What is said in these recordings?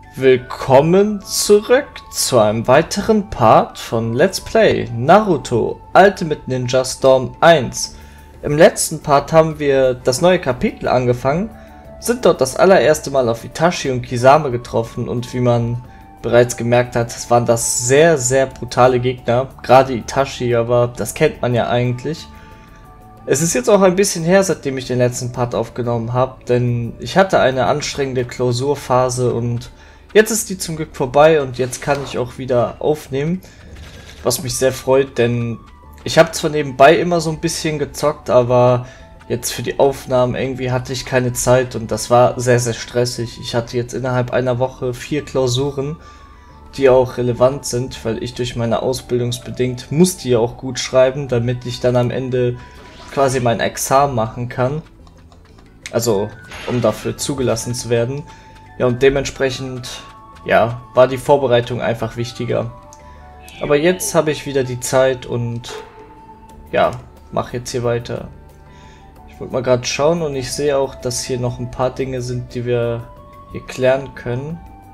Willkommen zurück zu einem weiteren Part von Let's Play Naruto Ultimate Ninja Storm 1. Im letzten Part haben wir das neue Kapitel angefangen, sind dort das allererste Mal auf Itachi und Kisame getroffen und wie man bereits gemerkt hat, waren das sehr, sehr brutale Gegner, gerade Itachi, aber das kennt man ja eigentlich. Es ist jetzt auch ein bisschen her, seitdem ich den letzten Part aufgenommen habe, denn ich hatte eine anstrengende Klausurphase und jetzt ist die zum Glück vorbei und jetzt kann ich auch wieder aufnehmen, was mich sehr freut, denn ich habe zwar nebenbei immer so ein bisschen gezockt, aber jetzt für die Aufnahmen irgendwie hatte ich keine Zeit und das war sehr, sehr stressig. Ich hatte jetzt innerhalb einer Woche 4 Klausuren, die auch relevant sind, weil ich durch meine Ausbildungsbedingt musste ja auch gut schreiben, damit ich dann am Ende quasi mein Examen machen kann. Also, um dafür zugelassen zu werden. Ja, und dementsprechend, ja, war die Vorbereitung einfach wichtiger. Aber jetzt habe ich wieder die Zeit und, ja, mache jetzt hier weiter. Ich wollte mal gerade schauen und ich sehe auch, dass hier noch ein paar Dinge sind, die wir hier klären können.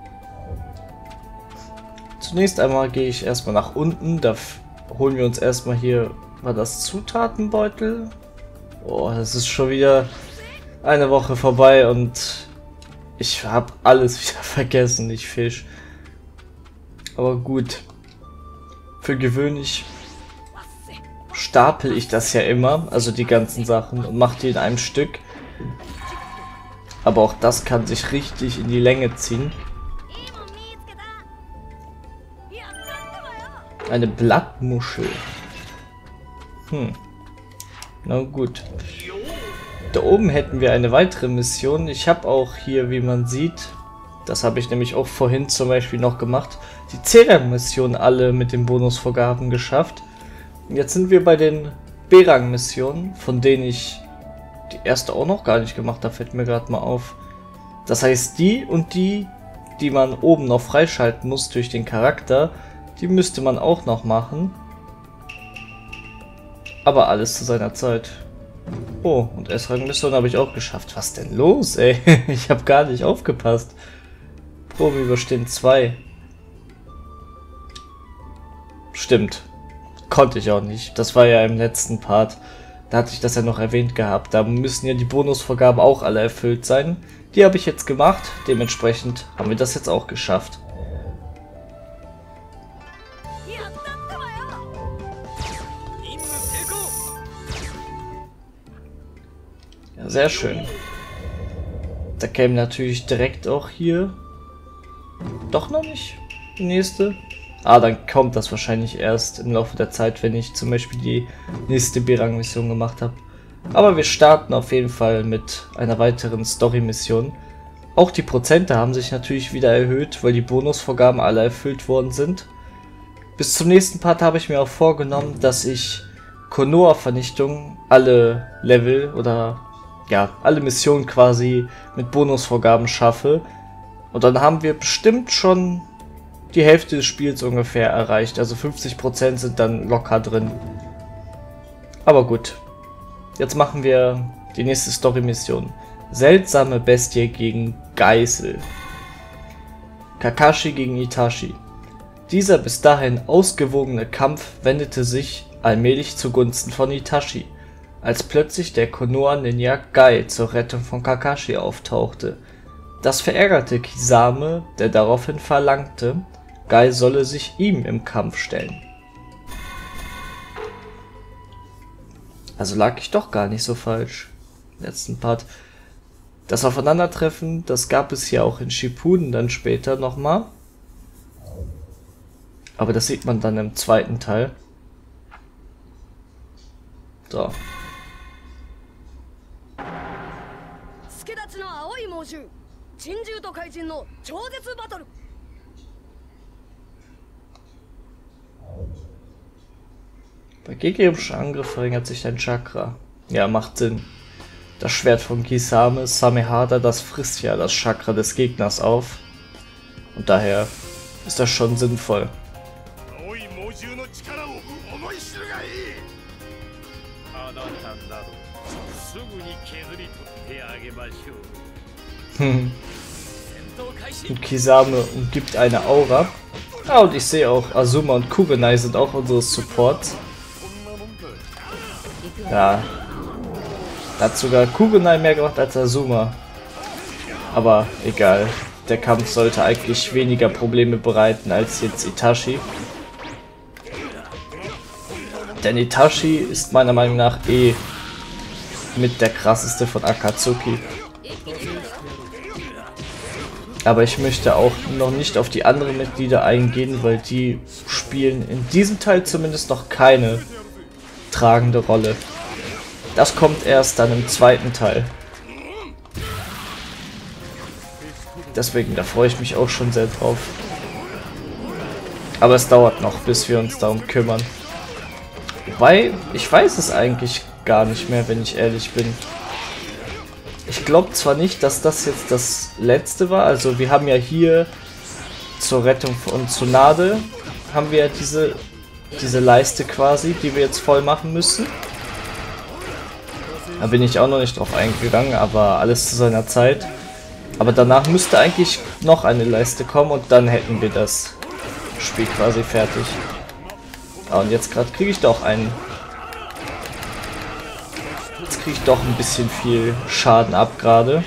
Zunächst einmal gehe ich erstmal nach unten, da holen wir uns erstmal hier, war das Zutatenbeutel? Oh, das ist schon wieder eine Woche vorbei und ich habe alles wieder vergessen, ich Fisch. Aber gut. Für gewöhnlich stapel ich das ja immer, also die ganzen Sachen, und mache die in einem Stück. Aber auch das kann sich richtig in die Länge ziehen. Eine Blattmuschel. Na gut. Da oben hätten wir eine weitere Mission. Ich habe auch hier, wie man sieht, das habe ich nämlich auch vorhin zum Beispiel noch gemacht, die C-Rang-Missionen alle mit den Bonusvorgaben geschafft. Und jetzt sind wir bei den B-Rang-Missionen, von denen ich die erste auch noch gar nicht gemacht habe, fällt mir gerade mal auf. Das heißt, die und die, die man oben noch freischalten muss durch den Charakter, die müsste man auch noch machen. Aber alles zu seiner Zeit. Oh, und S-Rang-Mission habe ich auch geschafft. Was denn los, ey? Ich habe gar nicht aufgepasst. Probe überstehen 2. Stimmt. Konnte ich auch nicht. Das war ja im letzten Part. Da hatte ich das ja noch erwähnt gehabt. Da müssen ja die Bonusvorgaben auch alle erfüllt sein. Die habe ich jetzt gemacht. Dementsprechend haben wir das jetzt auch geschafft. Ja, sehr schön. Da käme natürlich direkt auch hier. Doch noch nicht die nächste. Ah, dann kommt das wahrscheinlich erst im Laufe der Zeit, wenn ich zum Beispiel die nächste B-Rang-Mission gemacht habe. Aber wir starten auf jeden Fall mit einer weiteren Story-Mission. Auch die Prozente haben sich natürlich wieder erhöht, weil die Bonusvorgaben alle erfüllt worden sind. Bis zum nächsten Part habe ich mir auch vorgenommen, dass ich Konoha-Vernichtung alle Level oder ja, alle Missionen quasi mit Bonusvorgaben schaffe. Und dann haben wir bestimmt schon die Hälfte des Spiels ungefähr erreicht. Also 50% sind dann locker drin. Aber gut. Jetzt machen wir die nächste Story-Mission. Seltsame Bestie gegen Geißel. Kakashi gegen Itachi. Dieser bis dahin ausgewogene Kampf wendete sich allmählich zugunsten von Itachi, als plötzlich der Konoha-Ninja Guy zur Rettung von Kakashi auftauchte. Das verärgerte Kisame, der daraufhin verlangte, Guy solle sich ihm im Kampf stellen. Also lag ich doch gar nicht so falsch. Letzten Part. Das Aufeinandertreffen, das gab es ja auch in Shippuden dann später nochmal. Aber das sieht man dann im zweiten Teil. So. Bei gegnerischen Angriff verringert sich dein Chakra. Ja, macht Sinn. Das Schwert von Kisame, Samehada, das frisst ja das Chakra des Gegners auf. Und daher ist das schon sinnvoll. Und Kisame umgibt eine Aura. Ah, und ich sehe auch, Azuma und Kurenai sind auch unsere Supports. Ja. Da hat sogar Kurenai mehr gemacht als Azuma. Aber egal. Der Kampf sollte eigentlich weniger Probleme bereiten als jetzt Itachi. Denn Itachi ist meiner Meinung nach mit der krasseste von Akatsuki. Aber ich möchte auch noch nicht auf die anderen Mitglieder eingehen, weil die spielen in diesem Teil zumindest noch keine tragende Rolle. Das kommt erst dann im zweiten Teil. Deswegen, da freue ich mich auch schon sehr drauf. Aber es dauert noch, bis wir uns darum kümmern. Wobei, ich weiß es eigentlich gar nicht mehr, wenn ich ehrlich bin. Ich glaube zwar nicht, dass das jetzt das letzte war. Also wir haben ja hier zur Rettung von Tsunade haben wir diese Leiste quasi, die wir jetzt voll machen müssen. Da bin ich auch noch nicht drauf eingegangen, aber alles zu seiner Zeit. Aber danach müsste eigentlich noch eine Leiste kommen und dann hätten wir das Spiel quasi fertig. Ah, und jetzt gerade kriege ich doch einen. Jetzt kriege ich doch ein bisschen viel Schaden ab gerade.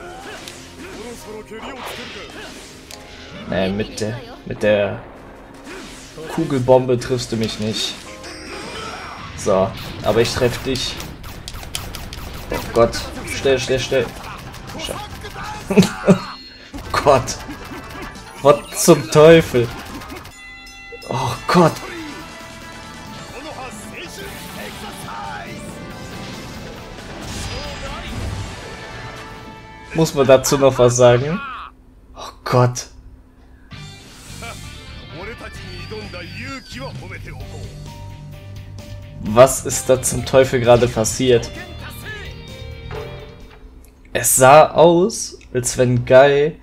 Nee, mit der Kugelbombe triffst du mich nicht. So, aber ich treffe dich. Oh Gott, schnell. Gott. Was zum Teufel? Oh Gott. Muss man dazu noch was sagen? Oh Gott. Was ist da zum Teufel gerade passiert? Es sah aus, als wenn Guy...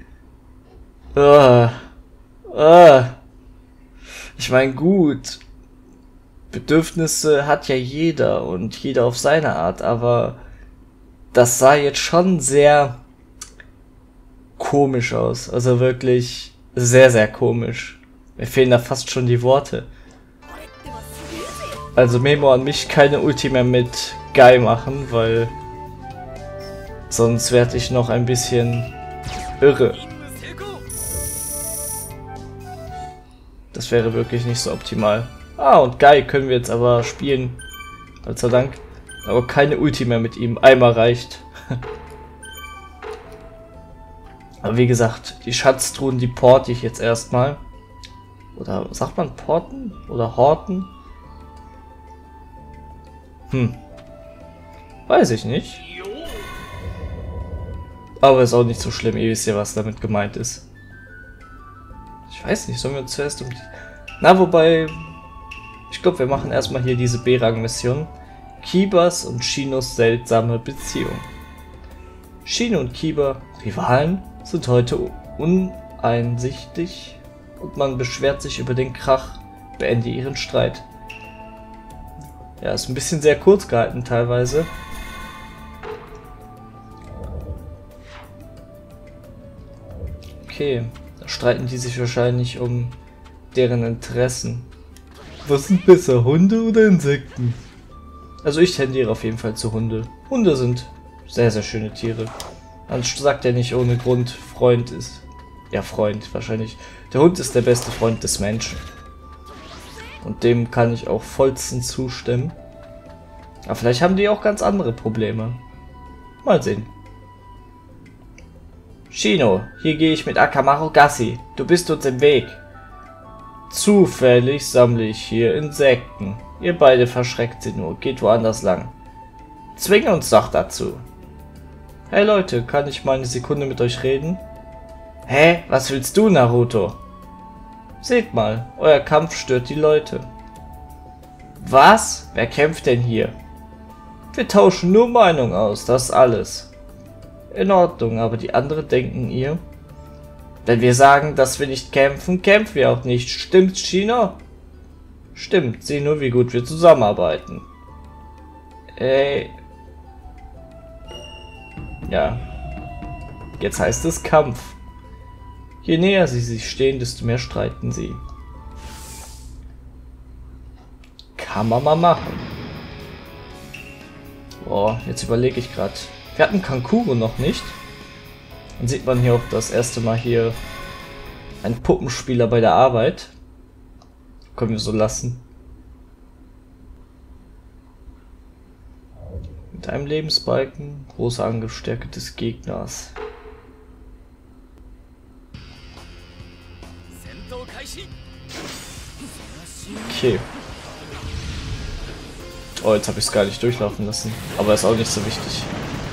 Ich meine, gut. Bedürfnisse hat ja jeder und jeder auf seine Art, aber das sah jetzt schon sehr komisch aus. Also wirklich sehr, sehr komisch. Mir fehlen da fast schon die Worte. Also Memo an mich, keine Ulti mehr mit Guy machen, weil sonst werde ich noch ein bisschen irre. Das wäre wirklich nicht so optimal. Ah, und Guy können wir jetzt aber spielen. Gott sei Dank. Aber keine Ulti mehr mit ihm. Einmal reicht. Aber wie gesagt, die Schatztruhen, die porte ich jetzt erstmal. Oder sagt man porten? Oder horten? Weiß ich nicht. Aber ist auch nicht so schlimm, ihr wisst ja, was damit gemeint ist. Ich weiß nicht, sollen wir uns zuerst um die... Na, wobei... Ich glaube, wir machen erstmal hier diese B-Rang-Mission. Kibas und Shinos seltsame Beziehung. Shino und Kiba, Rivalen, sind heute uneinsichtig und man beschwert sich über den Krach. Beende ihren Streit. Ja, ist ein bisschen sehr kurz gehalten teilweise. Okay, da streiten die sich wahrscheinlich um deren Interessen. Was sind besser, Hunde oder Insekten? Also ich tendiere auf jeden Fall zu Hunde. Hunde sind sehr, sehr schöne Tiere. Man sagt ja nicht ohne Grund, Freund ist... Ja, Freund, wahrscheinlich. Der Hund ist der beste Freund des Menschen. Und dem kann ich auch vollstens zustimmen. Aber vielleicht haben die auch ganz andere Probleme. Mal sehen. Shino, hier gehe ich mit Akamaru Gassi. Du bist uns im Weg. Zufällig sammle ich hier Insekten. Ihr beide verschreckt sie nur. Geht woanders lang. Zwinge uns doch dazu. Hey Leute, kann ich mal eine Sekunde mit euch reden? Hä? Was willst du, Naruto? Seht mal, euer Kampf stört die Leute. Was? Wer kämpft denn hier? Wir tauschen nur Meinung aus, das ist alles. In Ordnung, aber die anderen denken ihr... Wenn wir sagen, dass wir nicht kämpfen, kämpfen wir auch nicht. Stimmt's, Shino? Stimmt, sieh nur, wie gut wir zusammenarbeiten. Ja. Jetzt heißt es Kampf. Je näher sie sich stehen, desto mehr streiten sie. Kann man mal machen. Boah, jetzt überlege ich gerade. Wir hatten Kankuro noch nicht. Dann sieht man hier auch das erste Mal hier einen Puppenspieler bei der Arbeit. Können wir so lassen. Mit einem Lebensbalken, große Angriffsstärke des Gegners. Okay. Oh, jetzt habe ich es gar nicht durchlaufen lassen. Aber ist auch nicht so wichtig.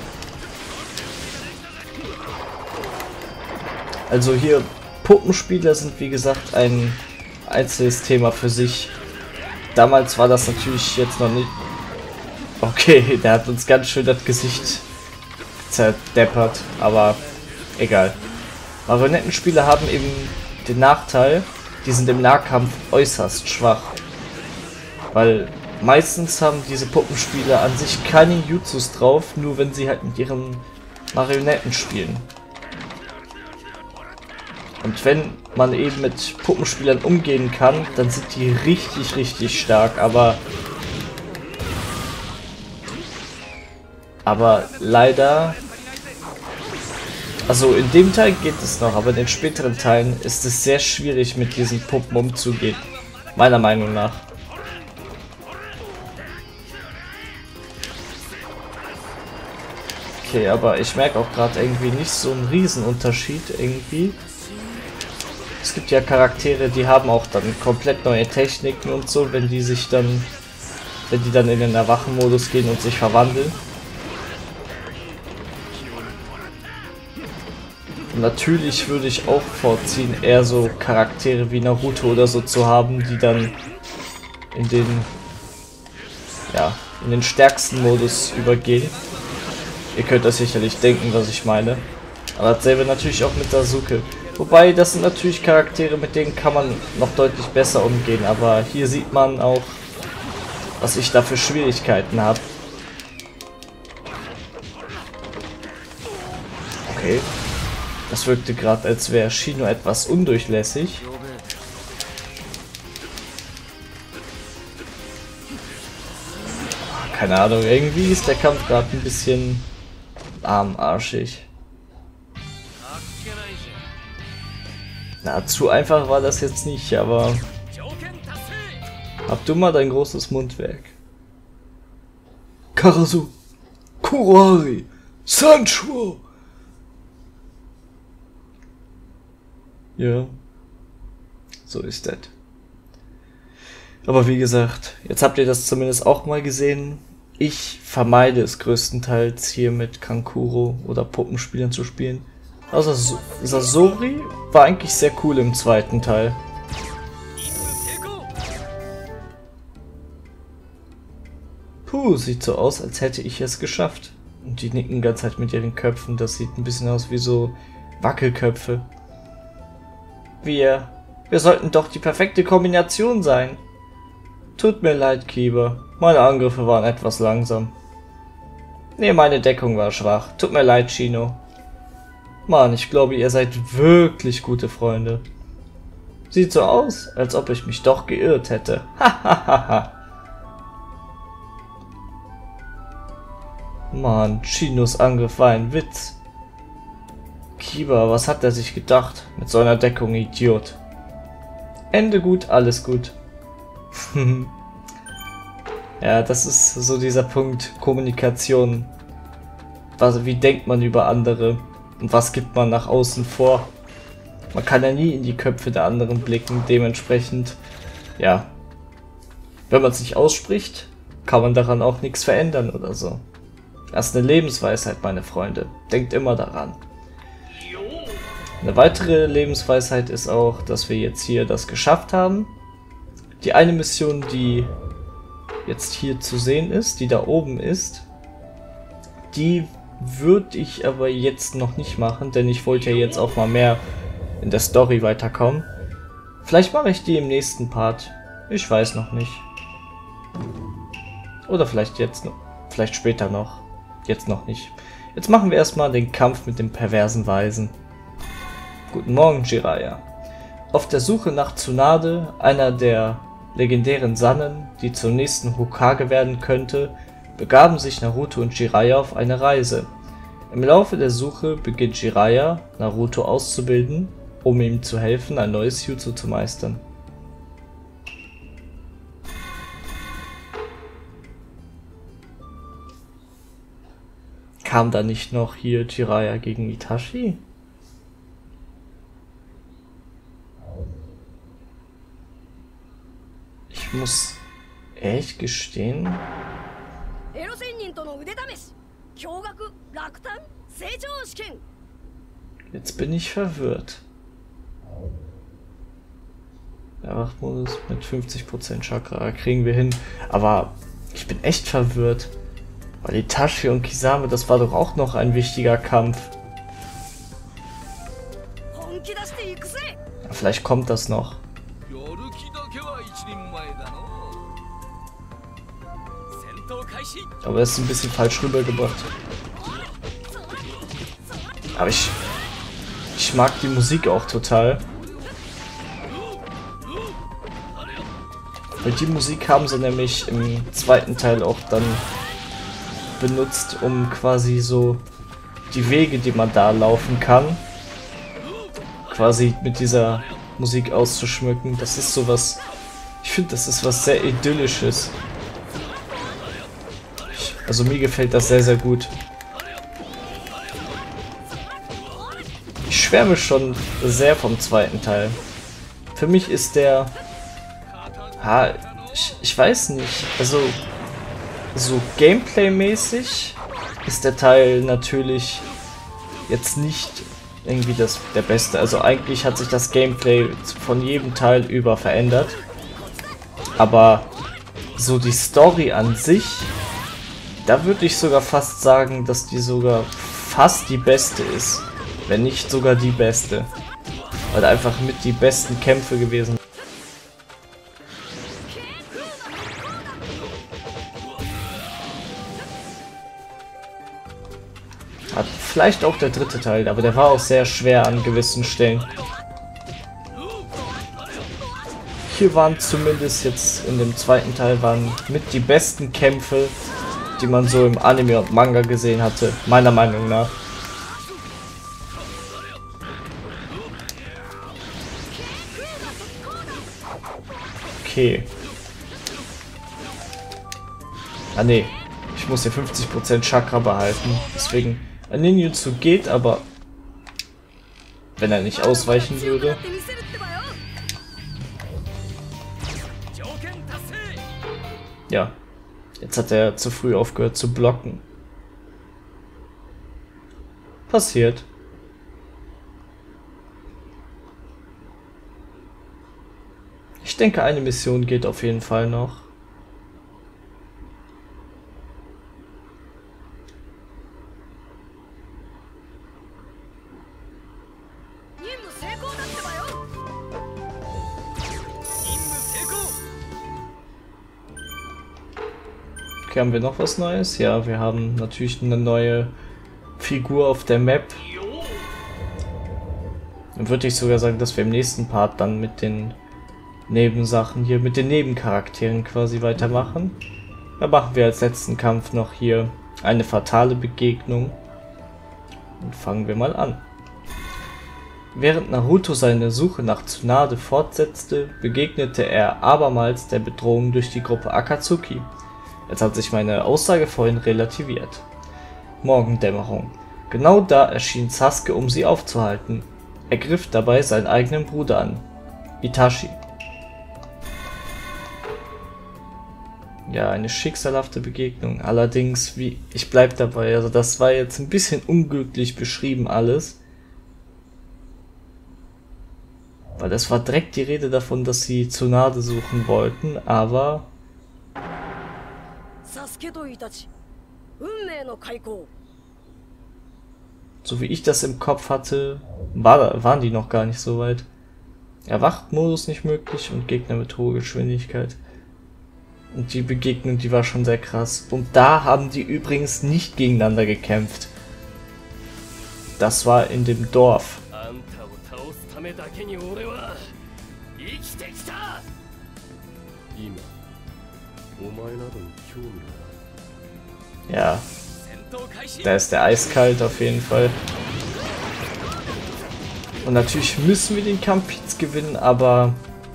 Also hier, Puppenspieler sind wie gesagt ein einzelnes Thema für sich. Damals war das natürlich jetzt noch nicht... Okay, der hat uns ganz schön das Gesicht zerdeppert, aber egal. Marionettenspieler haben eben den Nachteil, die sind im Nahkampf äußerst schwach. Weil meistens haben diese Puppenspieler an sich keine Jutsus drauf, nur wenn sie halt mit ihren Marionetten spielen. Und wenn man eben mit Puppenspielern umgehen kann, dann sind die richtig stark, aber leider, also in dem Teil geht es noch, aber in den späteren Teilen ist es sehr schwierig mit diesen Puppen umzugehen, meiner Meinung nach. Okay, aber ich merke auch gerade irgendwie nicht so einen Riesenunterschied irgendwie. Es gibt ja Charaktere, die haben auch dann komplett neue Techniken und so, wenn die dann in den Erwachenmodus gehen und sich verwandeln. Und natürlich würde ich auch vorziehen, eher so Charaktere wie Naruto oder so zu haben, die dann in den stärksten Modus übergehen. Ihr könnt das sicherlich denken, was ich meine. Aber dasselbe natürlich auch mit Sasuke. Wobei, das sind natürlich Charaktere, mit denen kann man noch deutlich besser umgehen. Aber hier sieht man auch, was ich da für Schwierigkeiten habe. Okay. Das wirkte gerade, als wäre Shino etwas undurchlässig. Keine Ahnung, irgendwie ist der Kampf gerade ein bisschen armarschig. Na, zu einfach war das jetzt nicht, aber hab du mal dein großes Mundwerk. Karasu, Kurohari, Sancho. Ja, so ist das. Aber wie gesagt, jetzt habt ihr das zumindest auch mal gesehen. Ich vermeide es größtenteils hier mit Kankuro oder Puppenspielern zu spielen. Also Sasori war eigentlich sehr cool im zweiten Teil. Puh, sieht so aus, als hätte ich es geschafft. Und die nicken die ganze Zeit mit ihren Köpfen. Das sieht ein bisschen aus wie so Wackelköpfe. Wir sollten doch die perfekte Kombination sein. Tut mir leid, Kiba. Meine Angriffe waren etwas langsam. Nee, meine Deckung war schwach. Tut mir leid, Shino. Mann, ich glaube, ihr seid wirklich gute Freunde. Sieht so aus, als ob ich mich doch geirrt hätte. Hahaha. Mann, Shinos Angriff war ein Witz. Kiba, was hat er sich gedacht? Mit so einer Deckung, Idiot. Ende gut, alles gut. Ja, das ist so dieser Punkt Kommunikation. Also, wie denkt man über andere? Und was gibt man nach außen vor? Man kann ja nie in die Köpfe der anderen blicken, dementsprechend, ja. Wenn man es nicht ausspricht, kann man daran auch nichts verändern oder so. Das ist eine Lebensweisheit, meine Freunde. Denkt immer daran. Eine weitere Lebensweisheit ist auch, dass wir jetzt hier das geschafft haben. Die eine Mission, die jetzt hier zu sehen ist, die da oben ist, die würde ich aber jetzt noch nicht machen, denn ich wollte ja jetzt auch mal mehr in der Story weiterkommen. Vielleicht mache ich die im nächsten Part. Ich weiß noch nicht. Oder vielleicht jetzt noch. Vielleicht später noch. Jetzt noch nicht. Jetzt machen wir erstmal den Kampf mit dem perversen Weisen. Guten Morgen, Jiraiya. Auf der Suche nach Tsunade, einer der legendären Sannen, die zum nächsten Hokage werden könnte, begaben sich Naruto und Jiraiya auf eine Reise. Im Laufe der Suche beginnt Jiraiya, Naruto auszubilden, um ihm zu helfen, ein neues Jutsu zu meistern. Kam da nicht noch hier Jiraiya gegen Itachi? Ich muss echt gestehen. Jetzt bin ich verwirrt. Der Wachmodus mit 50% Chakra kriegen wir hin. Aber ich bin echt verwirrt. Weil Itachi und Kisame, das war doch auch noch ein wichtiger Kampf. Ja, vielleicht kommt das noch. Aber es ist ein bisschen falsch rübergebracht. Aber ich mag die Musik auch total. Weil die Musik haben sie nämlich im zweiten Teil auch dann benutzt, um quasi so die Wege, die man da laufen kann, quasi mit dieser Musik auszuschmücken. Das ist sowas, ich finde, das ist was sehr Idyllisches. Also mir gefällt das sehr, sehr gut. Ich schwärme schon sehr vom zweiten Teil. Für mich ist der... ich weiß nicht. Also so Gameplay-mäßig ist der Teil natürlich jetzt nicht irgendwie der beste. Also eigentlich hat sich das Gameplay von jedem Teil über verändert. Aber so die Story an sich... Da würde ich sogar fast sagen, dass die sogar fast die beste ist. Wenn nicht sogar die beste. Weil einfach mit die besten Kämpfe gewesen sind. Hat vielleicht auch der dritte Teil, aber der war auch sehr schwer an gewissen Stellen. Hier waren zumindest jetzt in dem zweiten Teil waren mit die besten Kämpfe, die man so im Anime und Manga gesehen hatte, meiner Meinung nach. Okay. Ah ne, ich muss hier 50% Chakra behalten, deswegen ein Ninjutsu geht, aber wenn er nicht ausweichen würde. Ja. Jetzt hat er zu früh aufgehört zu blocken. Passiert. Ich denke, eine Mission geht auf jeden Fall noch. Okay, haben wir noch was Neues? Ja, wir haben natürlich eine neue Figur auf der Map. Dann würde ich sogar sagen, dass wir im nächsten Part dann mit den Nebensachen hier, mit den Nebencharakteren quasi weitermachen. Da machen wir als letzten Kampf noch hier eine fatale Begegnung. Und fangen wir mal an. Während Naruto seine Suche nach Tsunade fortsetzte, begegnete er abermals der Bedrohung durch die Gruppe Akatsuki. Jetzt hat sich meine Aussage vorhin relativiert. Morgendämmerung. Genau da erschien Sasuke, um sie aufzuhalten. Er griff dabei seinen eigenen Bruder an, Itachi. Ja, eine schicksalhafte Begegnung. Allerdings, ich bleib dabei, also das war jetzt ein bisschen unglücklich beschrieben alles. Weil es war direkt die Rede davon, dass sie Tsunade suchen wollten, aber... So wie ich das im Kopf hatte, waren die noch gar nicht so weit. Erwacht-Modus nicht möglich und Gegner mit hoher Geschwindigkeit. Und die Begegnung, die war schon sehr krass. Und da haben die übrigens nicht gegeneinander gekämpft. Das war in dem Dorf. Ja, da ist der eiskalt auf jeden Fall. Und natürlich müssen wir den Kampf jetzt gewinnen, aber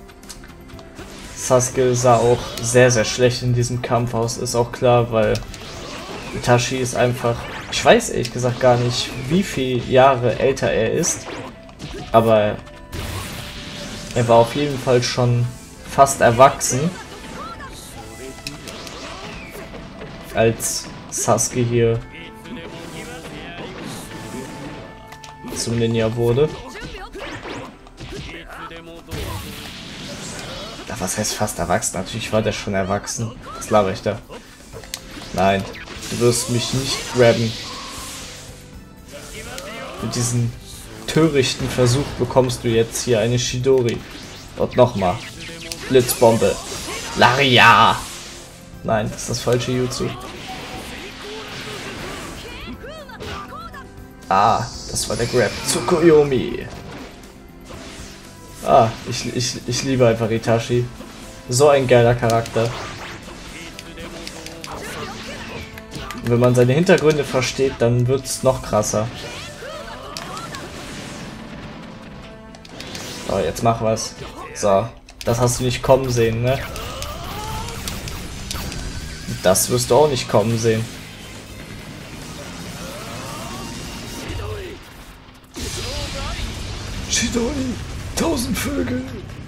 Sasuke sah auch sehr, sehr schlecht in diesem Kampf aus, ist auch klar, weil Itachi ist einfach, ich weiß ehrlich gesagt gar nicht, wie viele Jahre älter er ist, aber er war auf jeden Fall schon fast erwachsen, als Sasuke hier zum Ninja wurde. Ja, was heißt fast erwachsen? Natürlich war der schon erwachsen. Was laber ich da? Nein, du wirst mich nicht grabben. Mit diesem törichten Versuch bekommst du jetzt hier eine Chidori. Und nochmal. Blitzbombe. Laria! Nein, das ist das falsche Jutsu. Ah, das war der Grab. Tsukuyomi. Ah, ich liebe einfach Itachi. So ein geiler Charakter. Und wenn man seine Hintergründe versteht, dann wird es noch krasser. So, jetzt mach was. So, das hast du nicht kommen sehen, ne? Das wirst du auch nicht kommen sehen. Chidori, 1000 Vögel.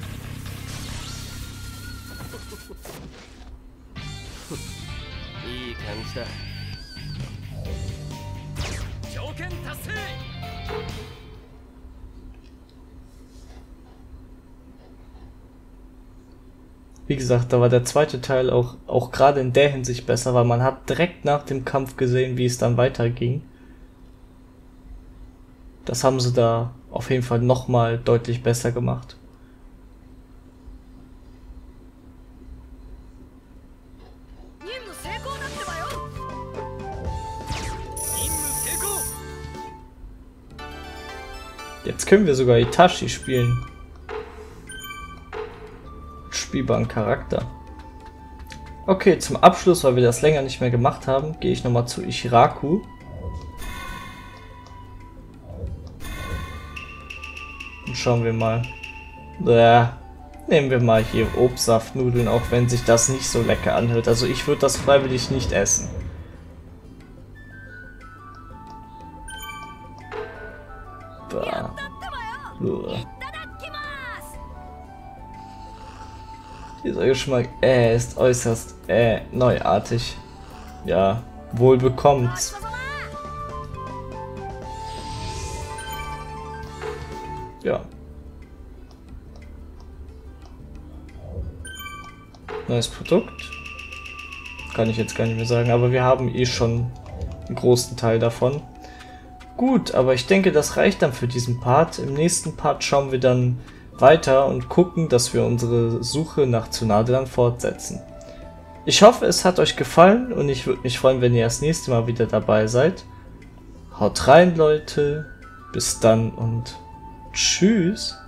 Wie gesagt, da war der zweite Teil auch gerade in der Hinsicht besser, weil man hat direkt nach dem Kampf gesehen, wie es dann weiterging. Das haben sie da auf jeden Fall nochmal deutlich besser gemacht. Jetzt können wir sogar Itachi spielen. Spielbaren Charakter. Okay, zum Abschluss, weil wir das länger nicht mehr gemacht haben, gehe ich nochmal zu Ichiraku. Und schauen wir mal. Nehmen wir mal hier Obstsaftnudeln, auch wenn sich das nicht so lecker anhört. Also ich würde das freiwillig nicht essen. Bah. Dieser Geschmack ist äußerst neuartig. Ja, wohl bekommt's. Ja. Neues Produkt. Kann ich jetzt gar nicht mehr sagen, aber wir haben eh schon einen großen Teil davon. Gut, aber ich denke, das reicht dann für diesen Part. Im nächsten Part schauen wir dann weiter und gucken, dass wir unsere Suche nach Tsunade dann fortsetzen. Ich hoffe, es hat euch gefallen und ich würde mich freuen, wenn ihr das nächste Mal wieder dabei seid. Haut rein, Leute. Bis dann und tschüss.